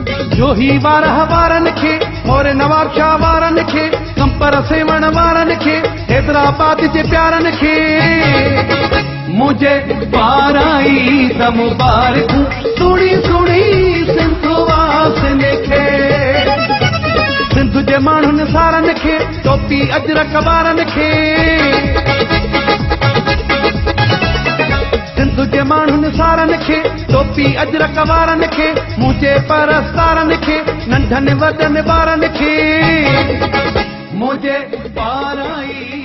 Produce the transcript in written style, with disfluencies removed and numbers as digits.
जोही वारनि खे मोर नवाब शाह वारनि खे कंपर सेवण वारनि खे हैदराबाद जे प्यारनि खे मुझे पाराई त मुबारक सुणी सुणी सिंध वासिने खे सिंध जे माण्हुनि सारनि खे टोपी अजरक वारनि खे सिंध जे माण्हुनि सारनि खे टोपी अजरक वारनि खे मुझे परस्तारनि खे नंढनि वॾनि ॿारनि खे मुझे पाराई